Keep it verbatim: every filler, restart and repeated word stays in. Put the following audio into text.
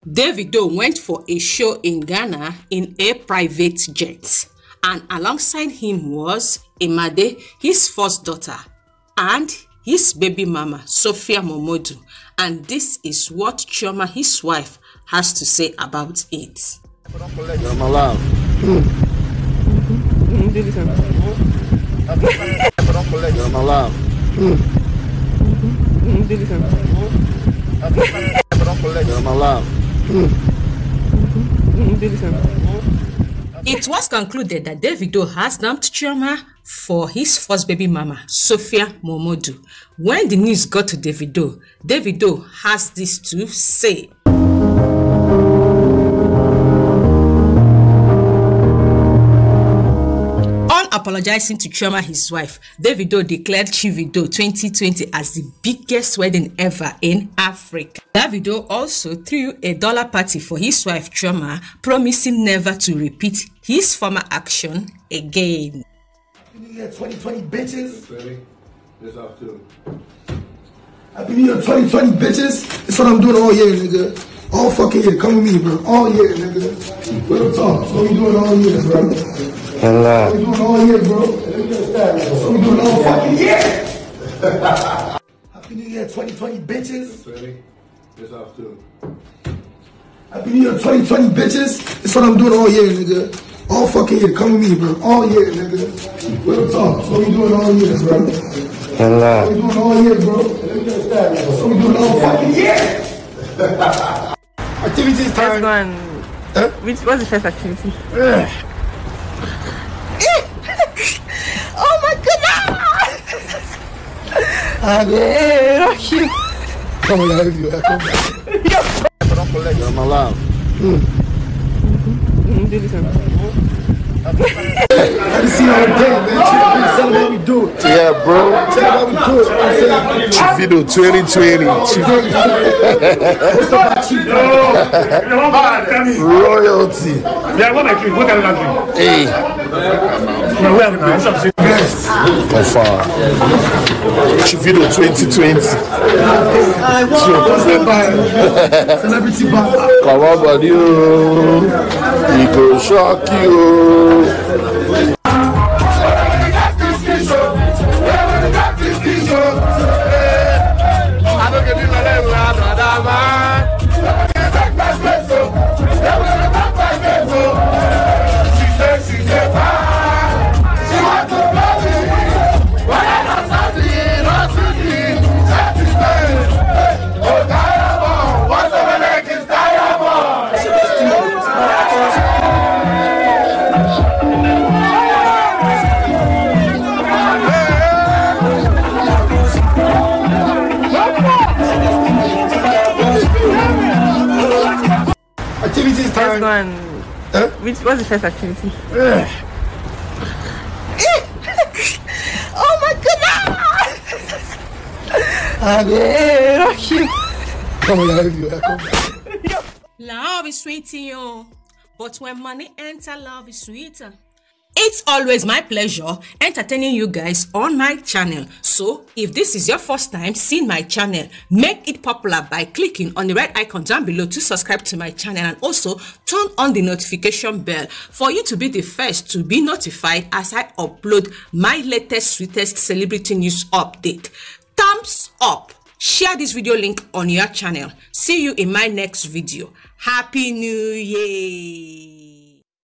Davido went for a show in Ghana in a private jet, and alongside him was Imade, his first daughter, and his baby mama, SOPHIA Momodu. And this is what Chioma, his wife, has to say about it. I'm alive. Mm. Mm-hmm. I'm alive. Mm. I'm alive. Mm. It was concluded that Davido has dumped Chioma for his first baby mama, SOPHIA Momodu. When the news got to Davido, Davido has this to say. Apologizing to Chioma, his wife, Davido declared CHIVIDO twenty twenty as the biggest wedding ever in Africa. Davido also threw a dollar party for his wife Chioma, promising never to repeat his former action again. Happy New Year twenty twenty, bitches. This off too. Happy New Year twenty twenty, bitches. That's what I'm doing all year, nigga. All fucking year. Come with me, bro. All year, nigga. Real talk. That's what we doing all year, bro. Hello. We doing all year, bro. That's what we doing all fucking year. Happy New Year twenty twenty, bitches. This off too. Happy New Year twenty twenty, bitches. That's what I'm doing all year, nigga. All fucking year. Come with me, bro. All year, nigga. Real talk. That's what we doing all year, bro. Hello. That's what we doing all year, bro. That's what we doing all fucking year. Activities time. Let's go and... Huh? Which, what's the first activity? Oh my goodness! I'm cute. Come on, I love you. Come back. I'm alive. Mm. I just see all day, man. Tell them how we do it. Yeah, bro. Tell them how we do it. CHIVIDO twenty twenty. What's up, CHIVIDO? Royalty. Yeah, what I drink? What can I drink? Hey. No, where am I? Yes. By far. CHIVIDO twenty twenty. Celebrity bar. Come on, buddy. He go shock you. Activities time. Let's go and... Huh? Which, what's the first activity? Oh my goodness! I'm cute. Come on, I love you. Come back. Love is sweet to you, but when money enter, love is sweeter. It's always my pleasure entertaining you guys on my channel. So if this is your first time seeing my channel, make it popular by clicking on the red icon down below to subscribe to my channel, and also turn on the notification bell for you to be the first to be notified as I upload my latest sweetest celebrity news update. Thumbs up. Share this video link on your channel. See you in my next video. Happy New Year.